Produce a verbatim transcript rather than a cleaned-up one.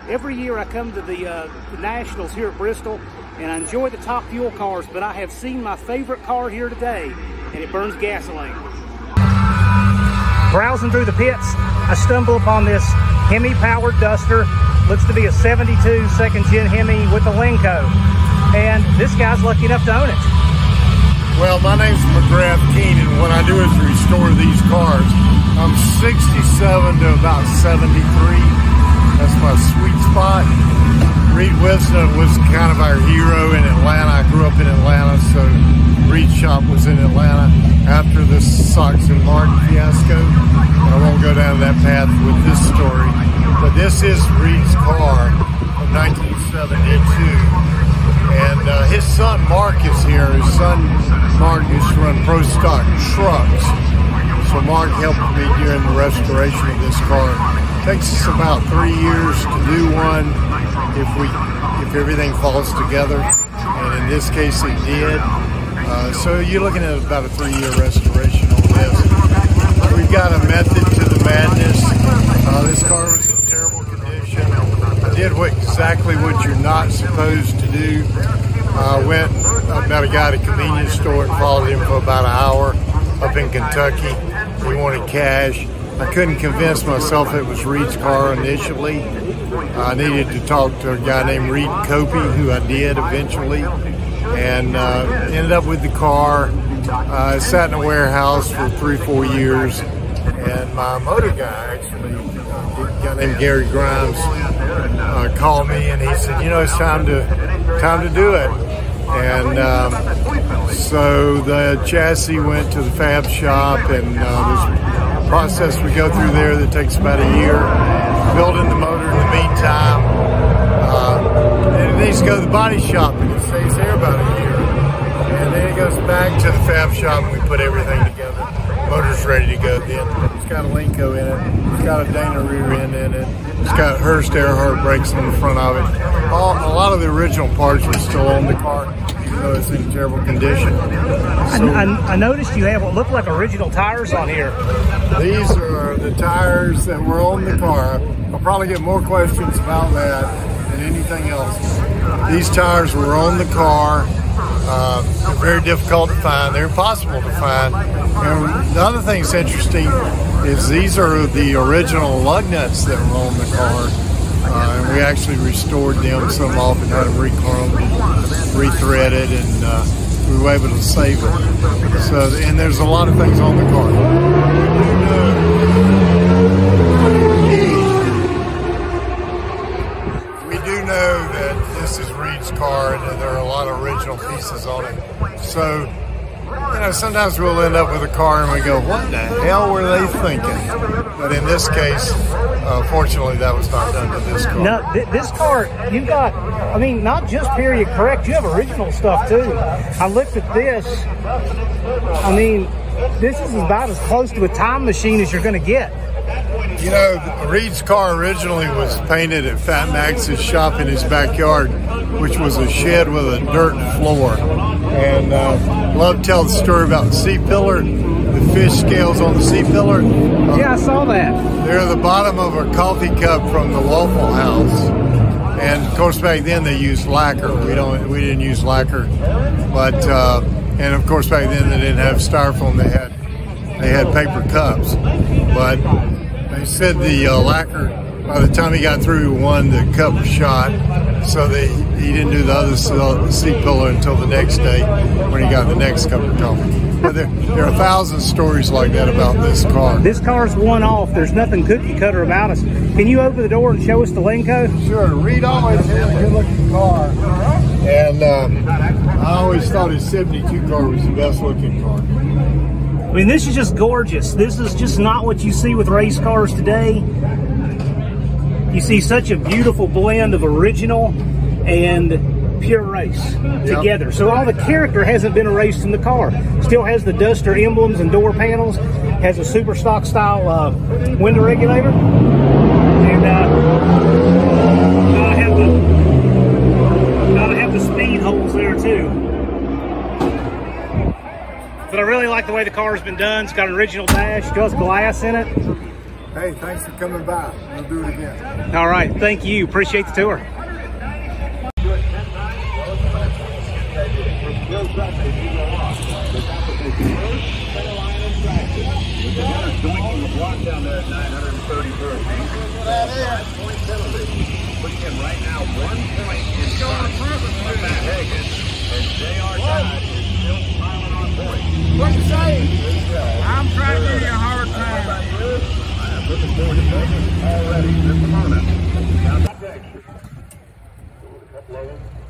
Every year I come to the, uh, the Nationals here at Bristol, and I enjoy the top fuel cars, but I have seen my favorite car here today, and it burns gasoline. Browsing through the pits, I stumble upon this Hemi powered Duster. Looks to be a seventy-two second gen Hemi with a Lenco. And this guy's lucky enough to own it. Well, my name's McGrath Keenan. What I do is restore these cars. I'm sixty-seven to about seventy-three. That's my sweet spot. Reid Whisnant was kind of our hero in Atlanta. I grew up in Atlanta, so Reid's shop was in Atlanta. After the Sox and Martin fiasco, I won't go down that path with this story, but this is Reid's car from nineteen seventy-two, and uh, his son Mark is here. His son Mark used to run Pro Stock trucks, so Mark helped me during the restoration of this car. It takes us about three years to do one if we if everything falls together, and in this case it did. Uh, so you're looking at about a three-year restoration on this. We've got a method to the madness. Uh, this car was in terrible condition. I did what, exactly what you're not supposed to do. I uh, went, I met a guy at a convenience store and followed him for about an hour up in Kentucky. He wanted cash. I couldn't convince myself it was Reid's car initially. I needed to talk to a guy named Reid Copey, who I did eventually. And uh, ended up with the car. I uh, sat in a warehouse for three, four years, and my motor guy, actually, a guy named Gary Grimes, uh, called me, and he said, "You know, it's time to time to do it." And um, so the chassis went to the fab shop, and uh, there's a process we go through there that takes about a year. Building the motor in the meantime. Uh, and it needs to go to the body shop, and it stays there about a year. And then it goes back to the fab shop, and we put everything together. Motor's ready to go then. It's got a Lenco in it. It's got a Dana rear end in it. It's got Hurst Earhart brakes on the front of it. All, a lot of the original parts are still on the car, even though it's in terrible condition. So, I, I, I noticed you have what look like original tires on here. These are the tires that were on the car. I'll probably get more questions about that than anything else. These tires were on the car. Uh, they're very difficult to find. They're impossible to find. And the other thing that's interesting is these are the original lug nuts that were on the car. Uh, and we actually restored them, some off, and had them re-chromed and re-threaded, and uh, we were able to save them. So, and there's a lot of things on the car. We do know that this is Reid's car, and there are a lot of original pieces on it. So, you know, sometimes we'll end up with a car and we go, what the hell were they thinking? But in this case, uh, fortunately, that was not done to this car. No, th this car, you've got, I mean, not just period correct, you have original stuff too. I looked at this, I mean, this is about as close to a time machine as you're going to get. You know, Reid's car originally was painted at Fat Max's shop in his backyard, which was a shed with a dirt floor. And uh, love to tell the story about the C-pillar, the fish scales on the C-pillar. Uh, yeah, I saw that. They're the bottom of a coffee cup from the Waffle House. And of course, back then they used lacquer. We don't, we didn't use lacquer, but uh, and of course back then they didn't have styrofoam. They had they had paper cups, but they said the uh, lacquer, by the time he got through one, the cup was shot, so they, he didn't do the other seat pillar until the next day when he got the next cup of coffee. But there, there are a thousand stories like that about this car. This car's one-off. There's nothing cookie-cutter about us. Can you open the door and show us the Lenco? Sure. Reid always had a good-looking car, and um, I always thought his seventy-two car was the best-looking car. I mean, this is just gorgeous. This is just not what you see with race cars today. You see such a beautiful blend of original and pure race together. Yep. So all the character hasn't been erased in the car. Still has the Duster emblems and door panels. Has a super stock style uh, window regulator. And uh, gotta have the gotta have the speed holes there too. But I really like the way the car has been done. It's got an original dash, still has glass in it. Hey, thanks for coming by. We'll do it again. All right. Thank you. Appreciate the tour. Down there at nine hundred thirty-first. Point penalty. Putting him right now one point in front of Matt Hagan. And J R Todd is still piling on points. What you say? I'm trying to give you a hard time. I'm looking forward to Vegas already this morning. Now, a couple of them.